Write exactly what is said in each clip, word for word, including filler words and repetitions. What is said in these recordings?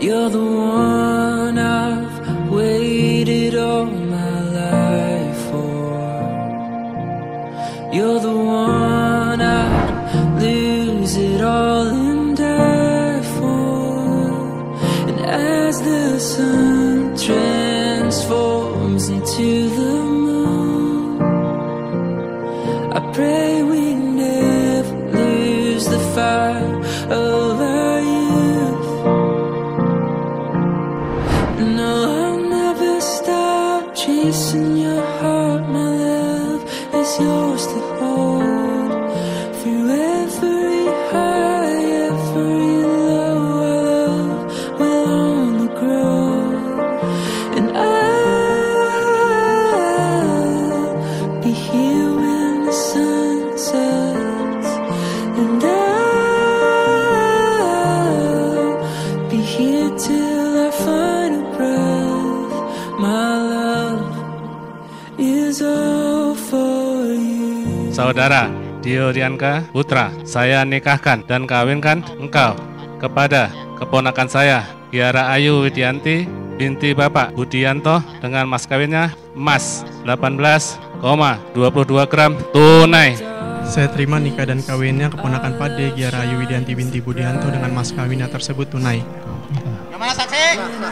You're the one I've waited all my life for. You're the one I'd lose it all and die for. And as the sun transforms into the moon, I pray we never lose the fire of our youth. No, I'll never stop chasing your heart. My love is yours to hold. Through every high, every low, our love will only grow. And I'll be here when the sun sets. And I'll be here till our final breath. My love is all for you. Saudara Dio Rianka Putra, saya nikahkan dan kawinkan engkau kepada keponakan saya Kiara Ayu Widianti binti Bapak Budianto dengan mas kawinnya emas delapan belas koma dua puluh dua gram tunai. Saya terima nikah dan kawinnya keponakan Pade Kiara Ayu Widianti binti Budianto dengan mas kawinnya tersebut tunai. Yang mana saksi?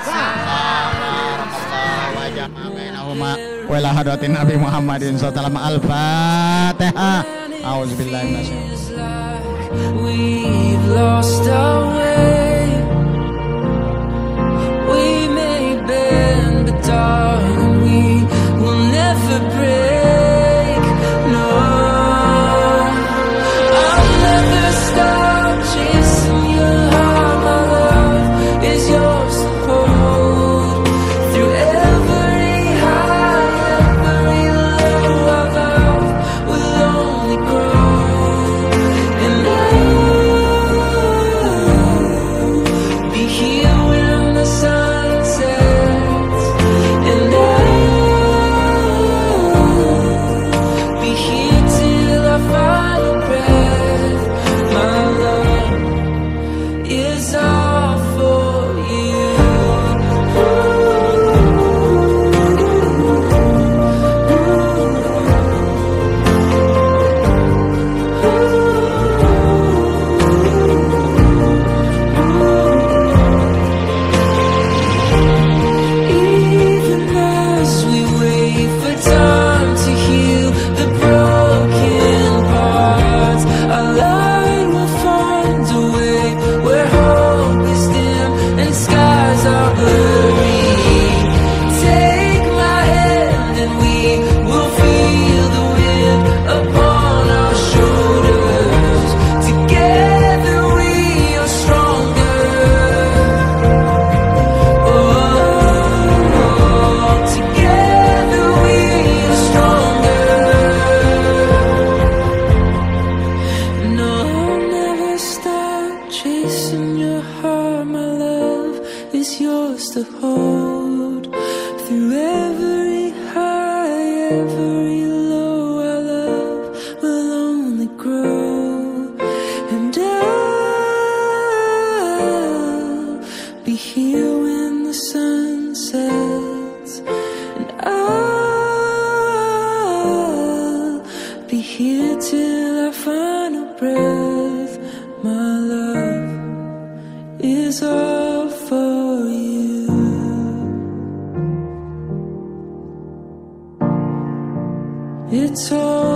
Wala hadratin Nabi Muhammadin sallallahu alaihi al-Fatihah. A'udzubillahi minasyaitonir. We've lost our way. We may bend, but darling, we will never break. No, I'll never stop chasing your heart. My love is yours to hold. Through every high, every low, our love will only grow. And I'll be here when the sun sets. And I'll be here till our final breath. My love is all for you. Even as we wait for time to heal the broken parts, our light will find a way where hope is dim and skies are blurry. Take my hand and we will feel the wind upon our shoulders. Together we are stronger. Oh, together we are stronger. No, I'll never stop chasing your heart. My love is yours to hold. Through every high, every low, our love will only grow. And I'll be here when the sun sets. And I'll be here till our final breath. My love is all for you. It's all